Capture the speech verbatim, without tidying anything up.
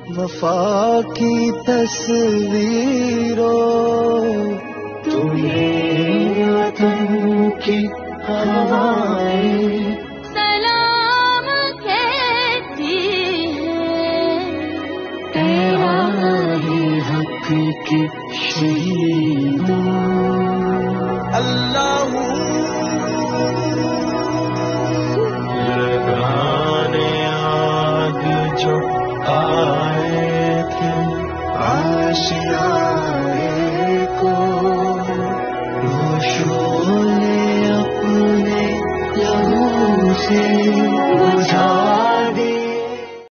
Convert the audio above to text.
वफा की तस्वीरों तुम्हें वतन की हवाएं सलाम कहती है। ऐ राहे हक की शहीदों अल्लाह लगाने आग जो आए थे आशियाए को वो शोले अपने लहू से बुझा